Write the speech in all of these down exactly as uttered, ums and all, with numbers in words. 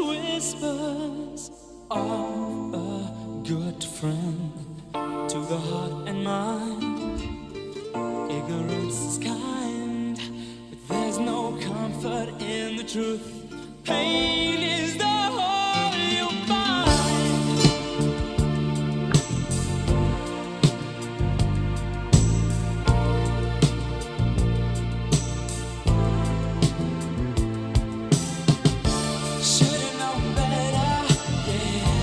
whispers of a good friend to the heart and mind. Ignorance is kind, but there's no comfort in the truth. Pain is the whole you'll find. Should've known better, yeah.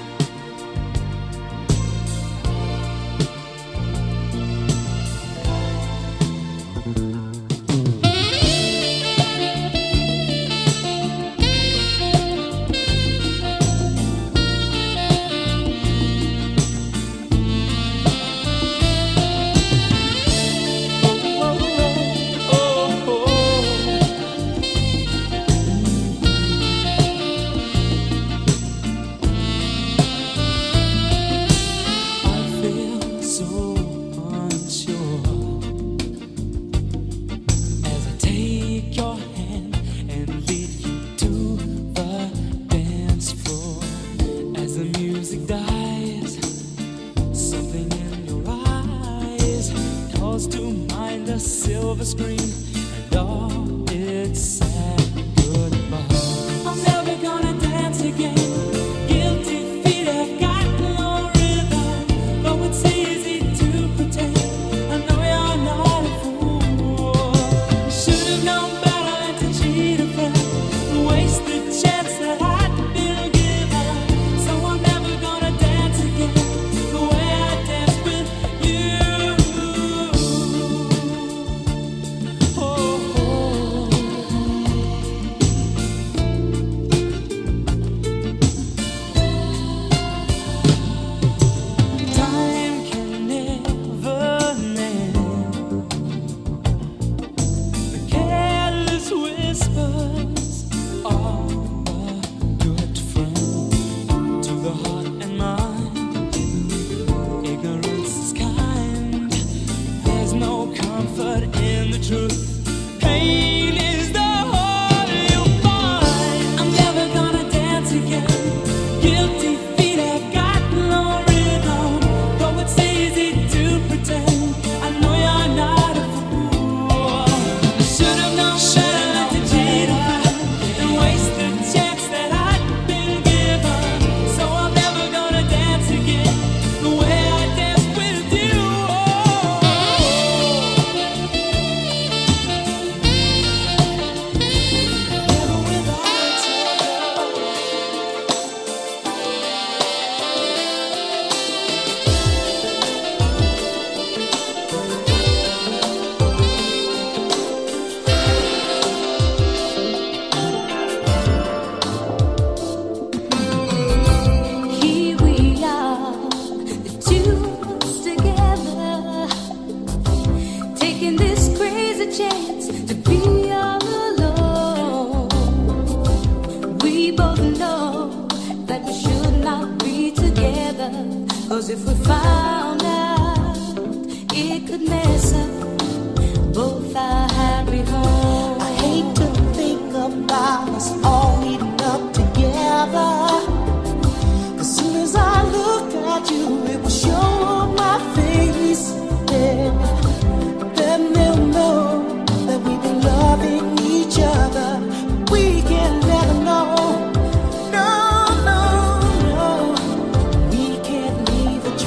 To mind a silver screen and all its sad goodbye. I'm never gonna dance again. Guilty feet have got no rhythm, though it's easy to pretend. I know you're not a fool. Should've known better than to cheat a friend, waste the chance that I'd been given. So I'm never gonna dance again the way I danced with you. In the truth, pain is the whole you'll find. I'm never gonna dance again. Guilty feet have got no rhythm, though it's easy to pretend. I know you're not a fool. I should've known better than to cheat a friend and waste the chance that I'd been given. So I'm never gonna dance again the way I danced with you. Chance to be all alone. We both know that we should not be together, 'cause if we found out, it could mess up both our happy homes. I hate to think about us all meeting up together. As soon as I look at you, it will show on my face. Yeah. Then they'll know that we've been loving each other. We can never know. No, no, no. We can't leave a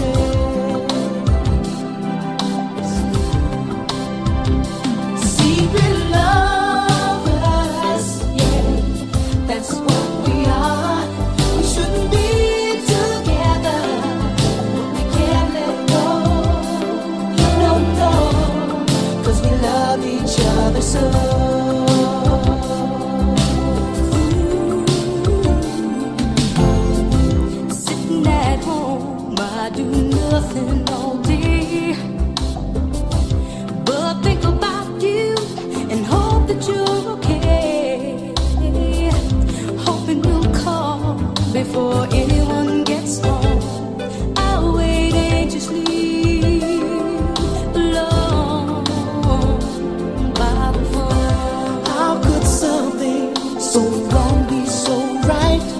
trace. Secret lovers, yeah, that's what we are. We shouldn't be together, but we can't let go. No, no. 'Cause we love each other so. Sitting at home, I do nothing all day but think about you and hope that you're okay. Hoping you'll call before anyone gets home. I'll wait anxiously. How could something so wrong be so right?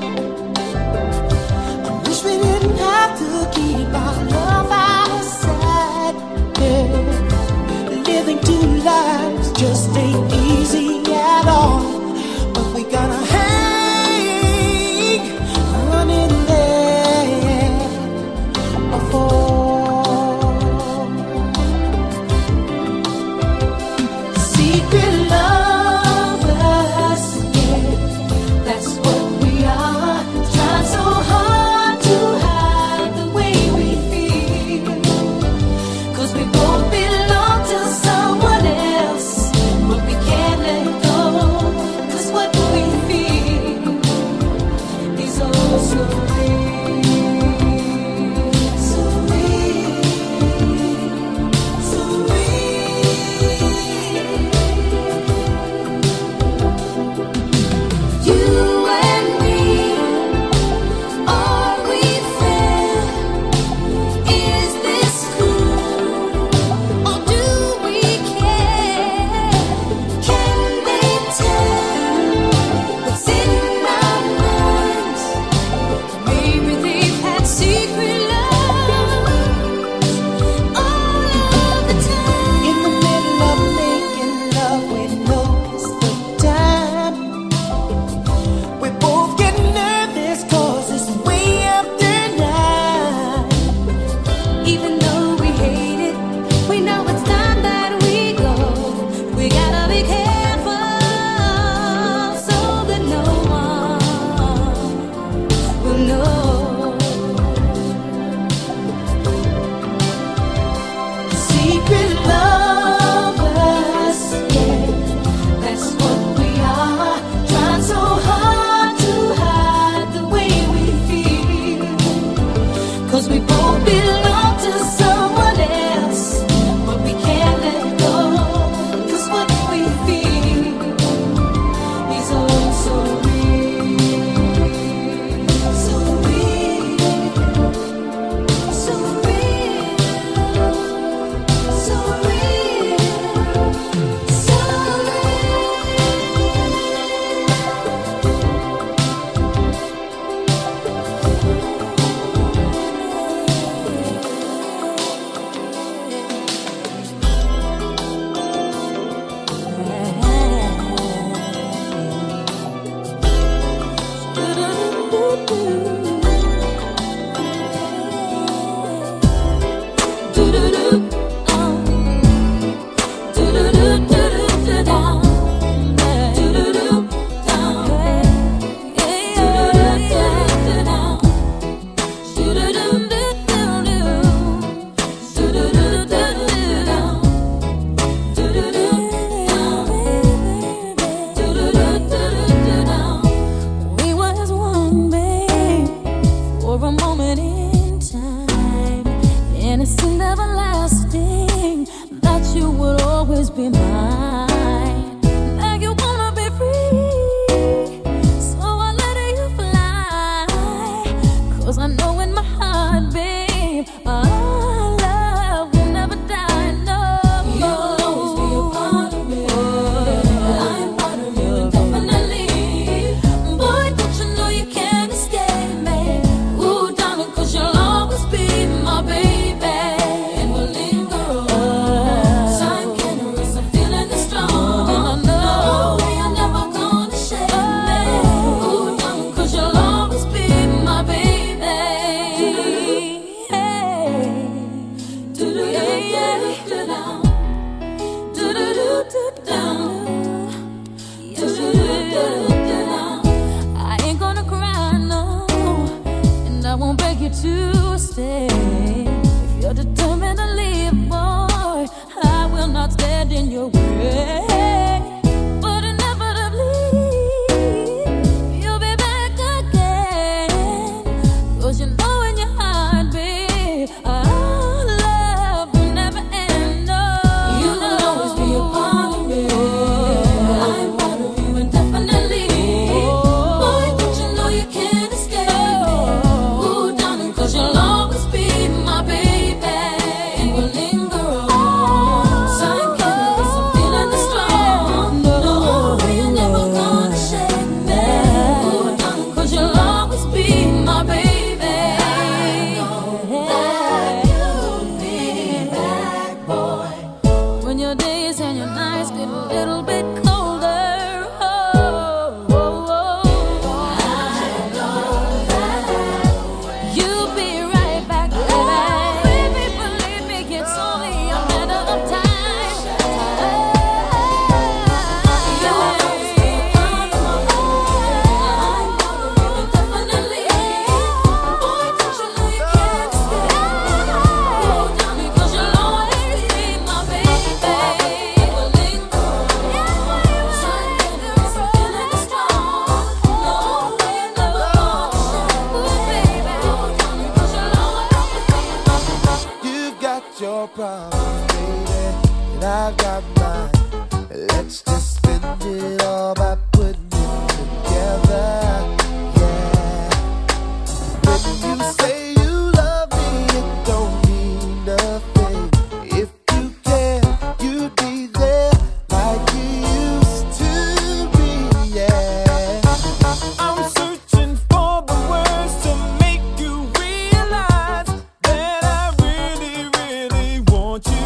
Want you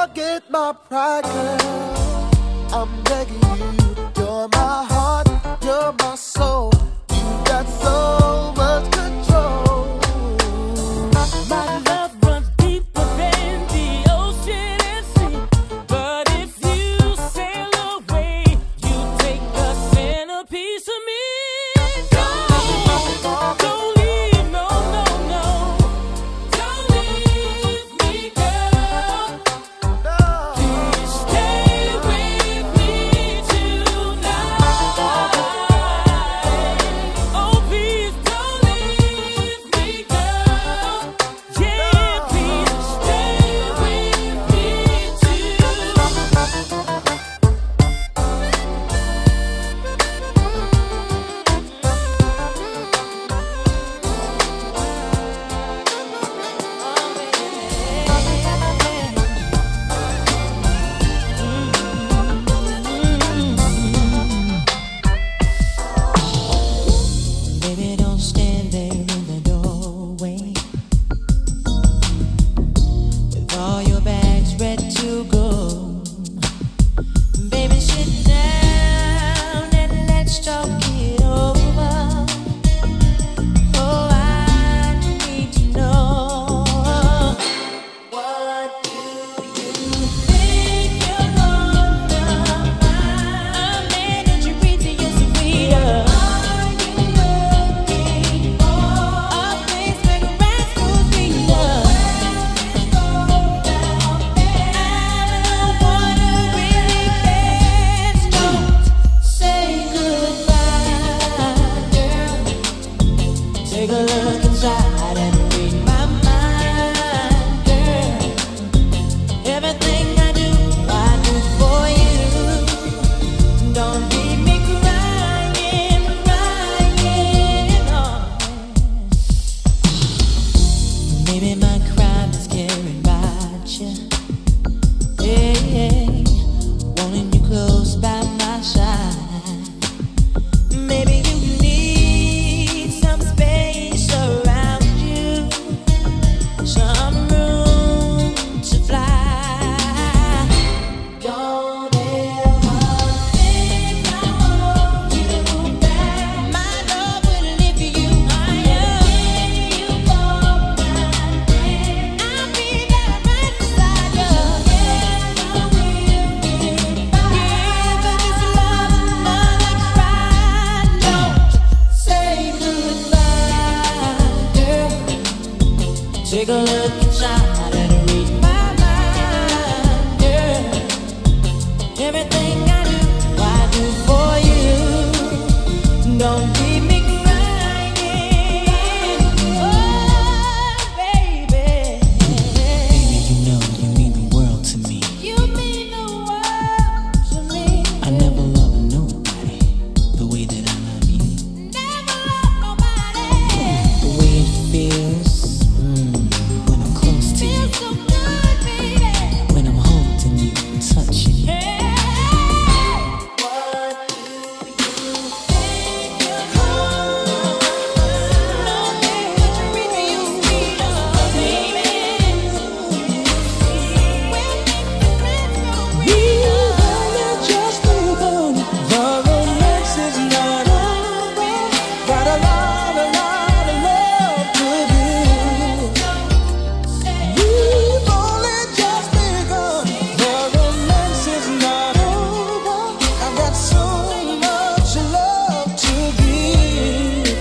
forget my pride, girl. I'm begging you. You're my heart, you're my soul. You got so much control. My love runs deeper than the ocean and sea. But if you sail away, you take a centerpiece of me. Don't, don't leave, no, no, no. Don't leave me, girl. Please stay with me tonight. Oh, please don't leave me, girl. Yeah, please stay with me too. Baby, don't stand there in the doorway with all your bags ready to go. Baby, sit down and let's talk it over. Oh, I need to know, what do you think you're gonna find? A man that you read to your sweeter. Are you looking for a place where the rascals be loved? I'm the one who really cares. Don't say goodbye, girl. Take a look inside and read my mind, girl. Everything I do, I do for you. Don't leave me crying, crying on. Maybe my crime is caring about you. Yeah, yeah. Wanting you close by my side. Maybe you need some space around you, some room to fly. Don't ever think I hold you back. My love will lift you higher. If you go my way, I'll be there right beside you. Together we'll get by. Give this love another try. Don't say goodbye, girl. Take a look inside and read my mind, girl. Everything I do, I do for you. Don't leave me crying, oh baby. Baby, you know you mean the world to me. You mean the world to me. I never loved nobody the way that I love you. Never loved nobody the way it feels, mm, when I'm close to you. Feels so good, baby. When I'm holding you and touching you. What do you think you're gonna find? No way that you read me, you sweeter, baby. We'll make the plans go We've real. only just begun. The romance is not over. Got a lot, a lot of love to give. We've only just begun. The romance is not over. I've got so much love to give.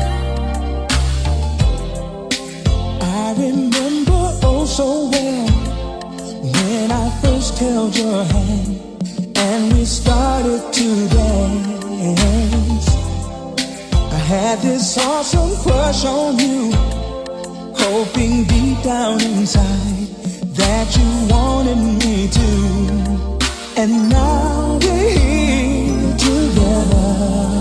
I remember oh so well when I first held your hand and we started to dance. I had this awesome crush on you, hoping deep down inside that you wanted me to. And now we're here together,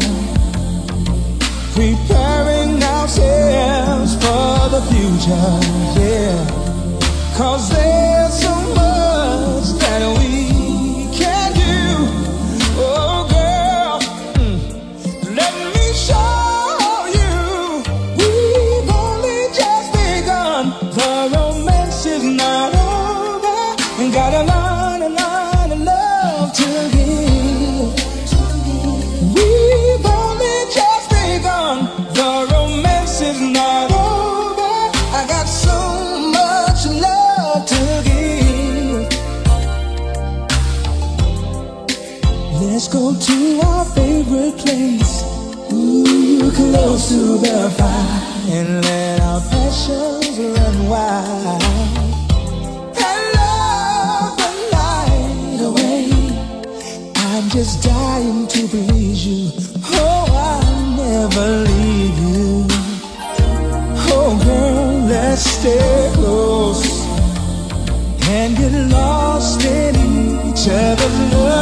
preparing ourselves for the future, yeah. 'Cause there's so much that we can do. Oh girl, mm, let me show you. We've only just begun. The romance is not over, and got a lot lot, a lot of love to give. We've only just begun. The romance is not over. I got so much love to give. Let's go to our favorite place, ooh, close to the fire, and let our passions run wild. I'm just dying to please you. Oh, I'll never leave you. Oh, girl, let's stay close and get lost in each other's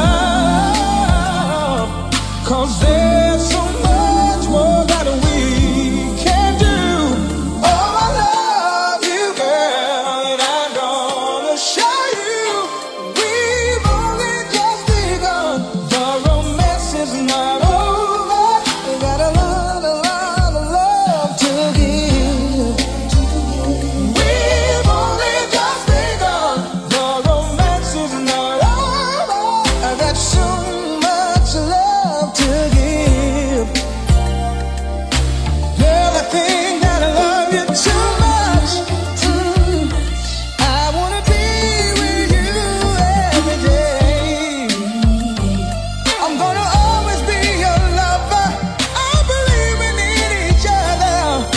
love. 'Cause there's so much more that we can do. Oh, I love you, girl, and I'm gonna show you. We've only just begun. The romance is not over. We got a lot, a lot of love to give. We've only just begun. The romance is not over. I got so much love to give. Girl, I think that I love you too much. Mm. I wanna be with you every day. I'm gonna always be your lover. I believe we need each other.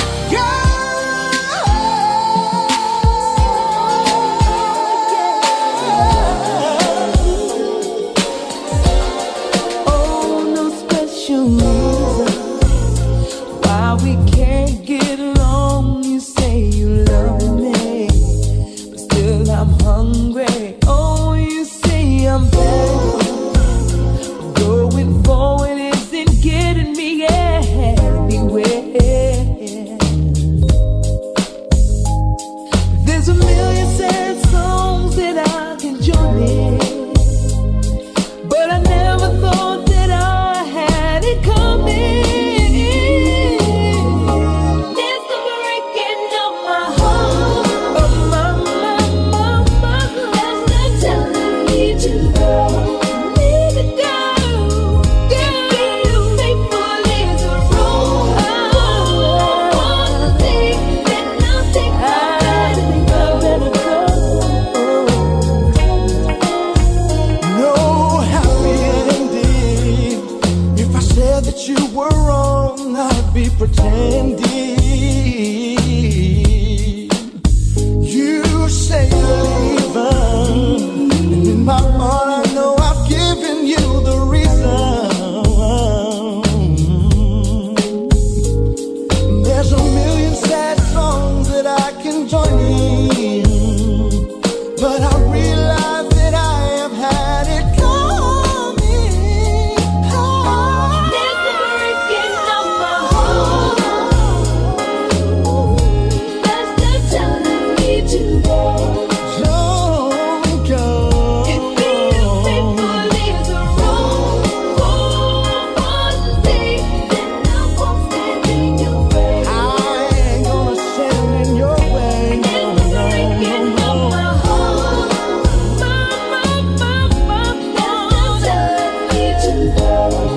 Oh, no special reason why we can't get along. You say you love me, but still I'm hungry. Oh, you say I'm bad. Going forward isn't getting me anywhere. There's a million sad songs that I can join in, but I never thought that I had it coming. There's the breaking of my heart, of my, my, my, my heart. There's no telling me to go. Need to go. Girl, you faithful is a rule. One thing that I'll take my better go. No happy ending. If I said that you were wrong, I'd be pretending. You say you're leaving, and in my heart I know I've given you the reason. There's a million sad songs that I can join in, but I realize that I have had it coming. There's the breaking of my heart. There's no telling me to go. Don't go. If being faithful is a rule, one thing, then I won't stand in your way. I ain't gonna stand in your way. There's the breaking of my heart. My, my, my, my, there's no telling me to go.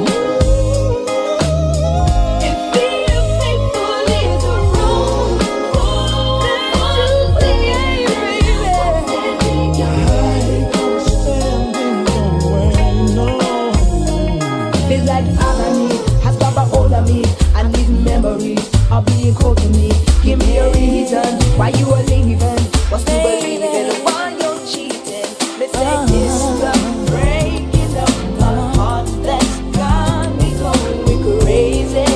If being faithful is a rule, one thing, baby, I won't stand in your way. I ain't gonna stand in your way, no. Feels like all I need has got a hold of me. I need memories of being cold to me. Give me a reason why you are leaving. What's to believe in why you're cheating? Let's say this the breaking of my heart that's got me going crazy.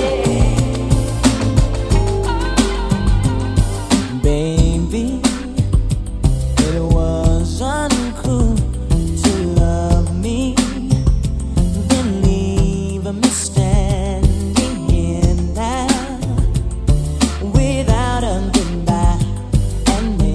Baby, it was uncool to love me, then leave me standing here now without a goodbye. And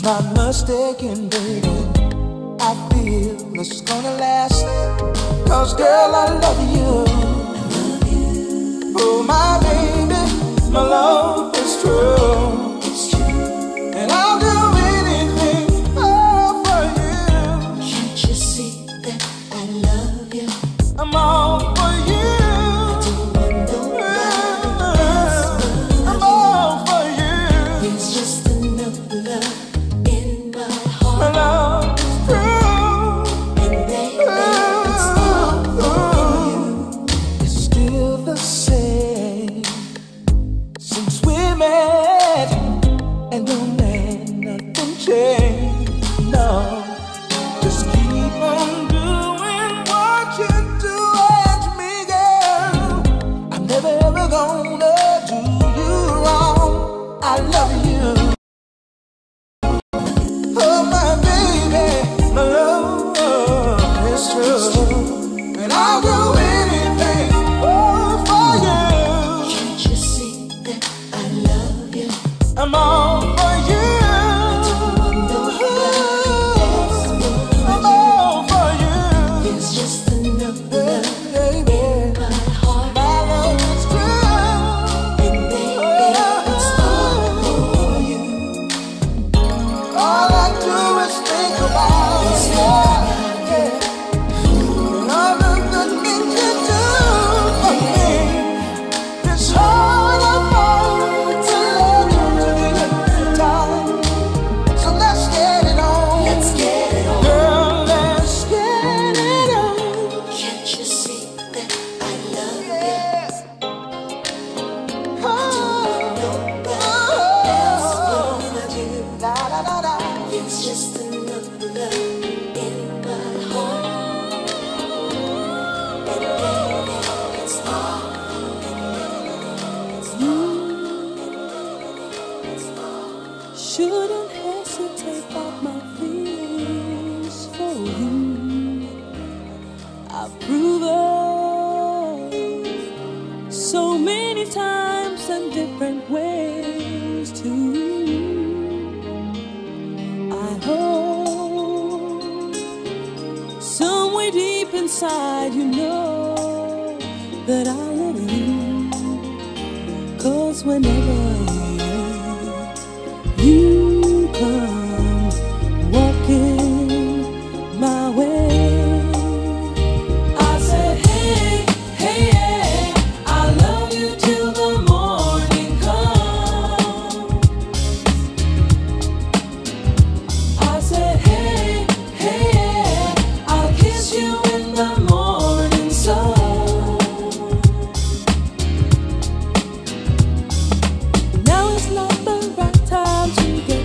not mistaken, baby, I feel it's gonna last. Cause girl, I love you. I love you. Oh my baby, my love is true. It's true. And I'll do anything all for you. Can't you see that I love you? I'm all for you. I don't want nobody else but I'm all for you. There's just enough love in my heart. My love is true. And baby, it's all for you. It's still the same since we met, and don't let nothing change. No, just keep on doing what you're doing to me, girl. I'm never ever gonna do you wrong. I love you. Oh my baby, my love is true, and I'll do anything oh, for you. Can't you see that I love you? I'm all for you. I don't want nobody else but I'm all for you. There's just enough love baby in my heart. My love is true, and baby, it's all for you. All I do is think about you, yeah. And all the good things you do for me. It's hard enough to love you to the end of time. So let's get it on. Let's get it on. Girl, let's get it on. Can't you see that I love you? Oh, nobody else but you. La, la, la, la. It's just enough love in my heart. And baby, it's all. It's all. Shouldn't hesitate about my feelings for you. I've proven so many times and different ways to you. I hope somewhere deep inside you know that I love you. Cause whenever you come walking my way, I say, hey, hey, hey, I love you till the morning comes. I say, hey, hey, hey, I'll kiss you in the morning sun. Now it's not the right time to get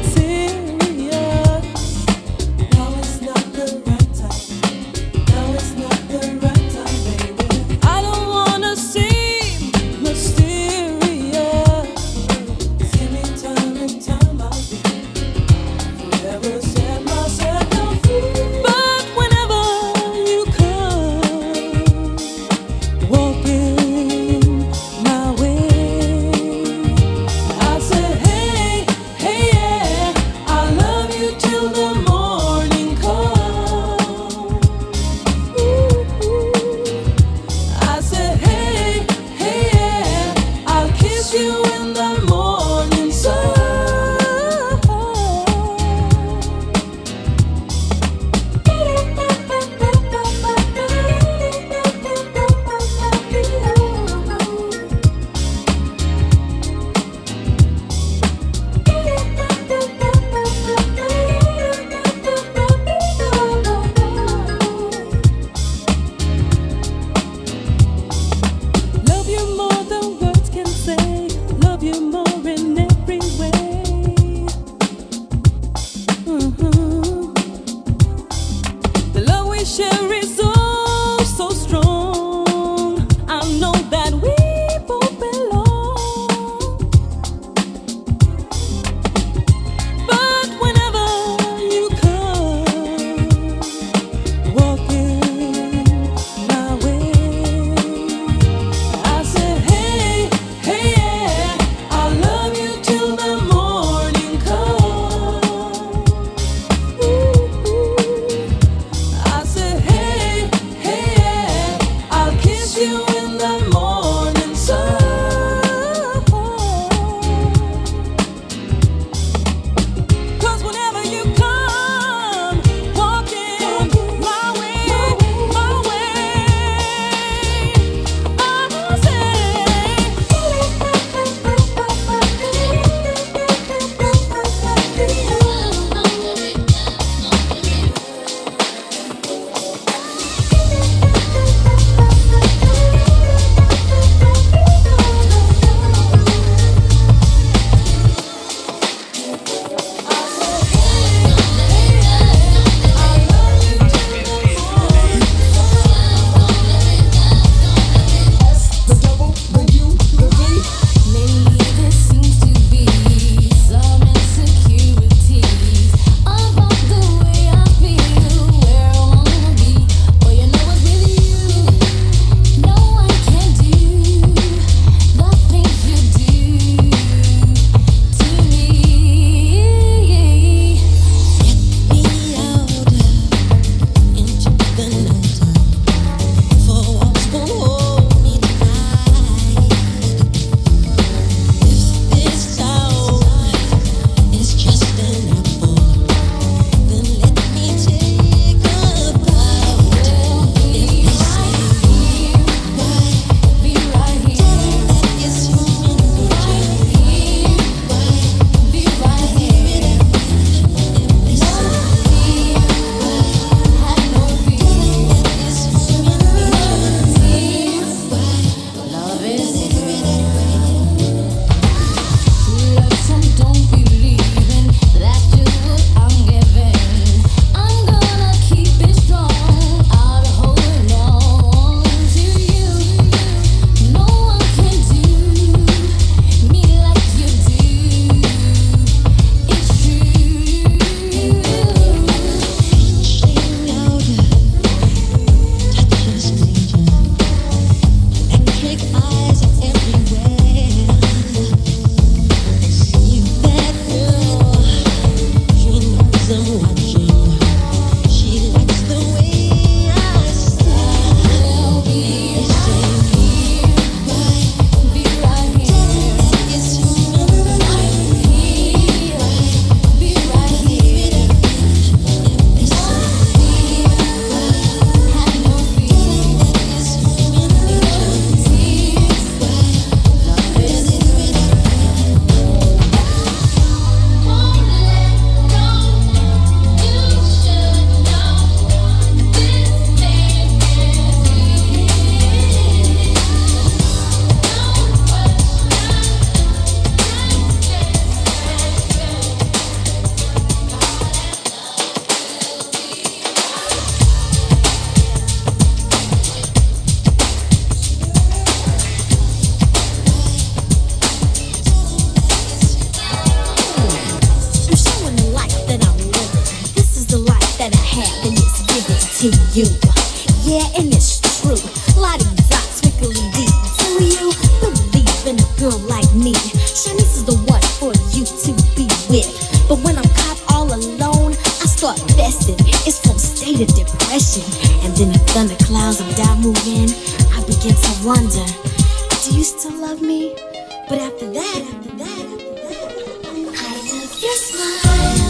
you. Yeah, and it's true. La-di-da, twinkly-dee. Do you believe in a girl like me? Shanice is the one for you to be with. But when I'm caught all alone, I start messing. It's from state of depression. And then the thunderclouds of doubt move in. I begin to wonder, do you still love me? But after that, after that, after that, I love your smile.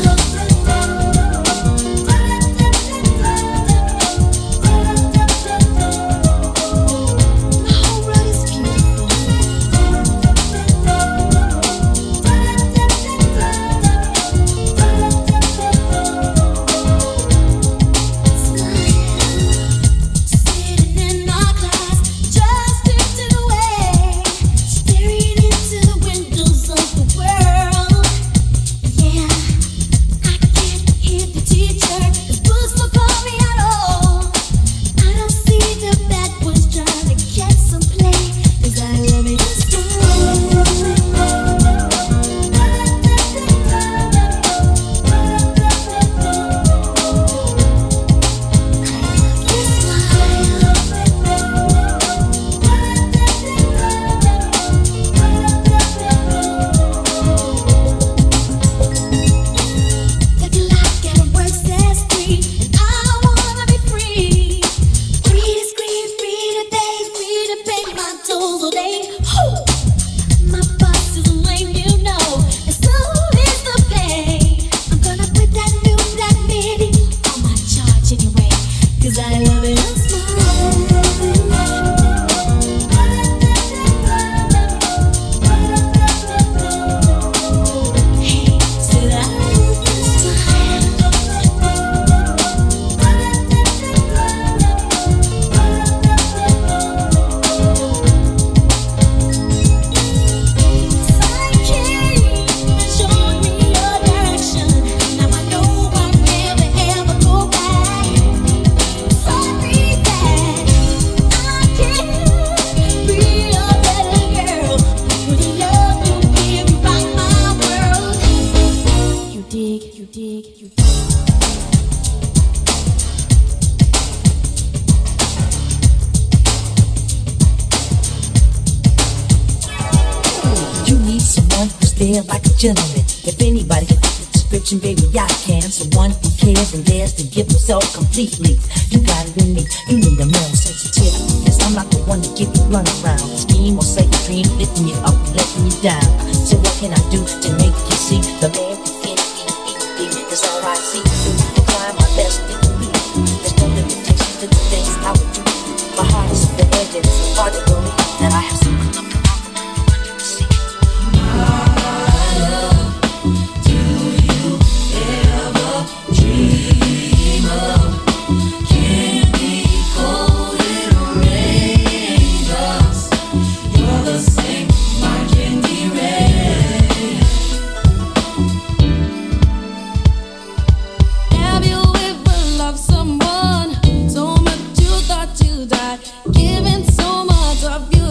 Like a gentleman, if anybody can fit the description, baby, I can. Someone who cares and dares to give himself completely. You got it in me, you need a male sensitive. Yes, I'm not the one to give you run around, scheme or say a dream, lifting you up, letting you down. So what can I do to make you see the man who can't be easy? That's all I see. To climb my best to believe. There's no limitation to the things I would do. My heart is the edge and it's hard to believe that I have some love to offer under the sea. Someone so much you thought you died, giving so much of you.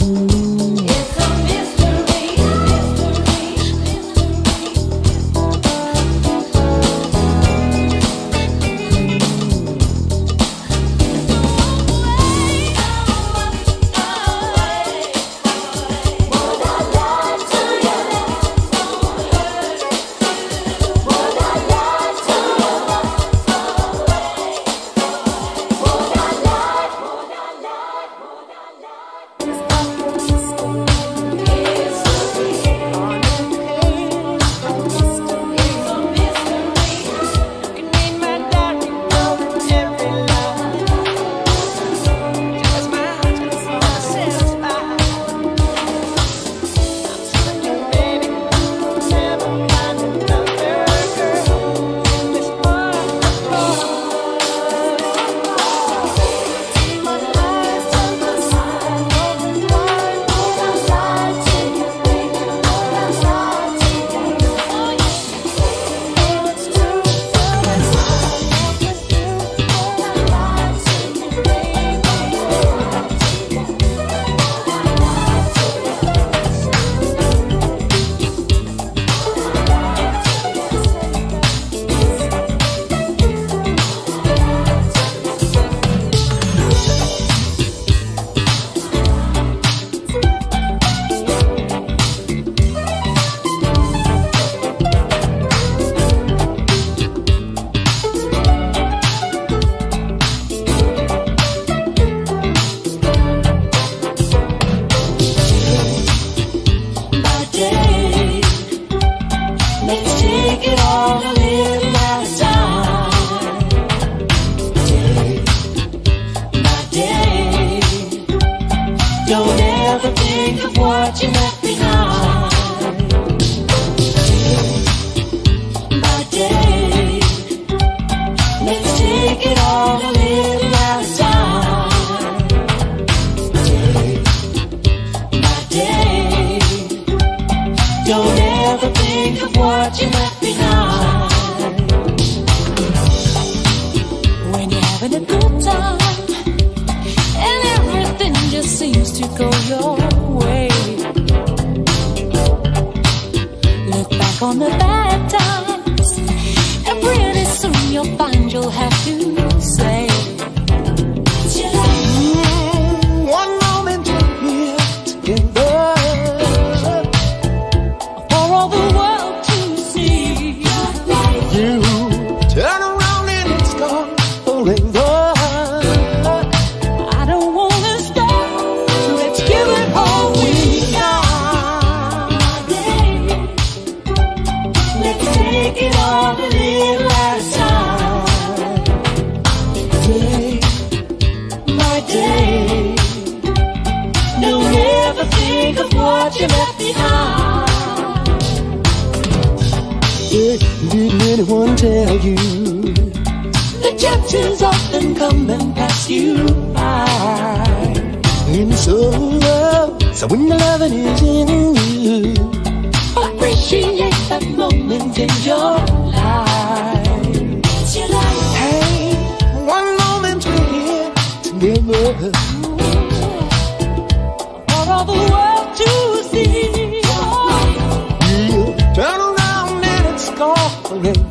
Turn around and it's gone.